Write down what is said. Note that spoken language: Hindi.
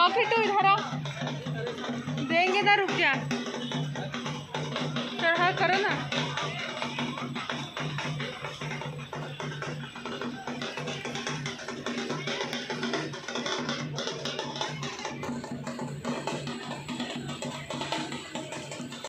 किट्टू इधर आ, देंगे ना, रुक जा, चढ़ा करो ना।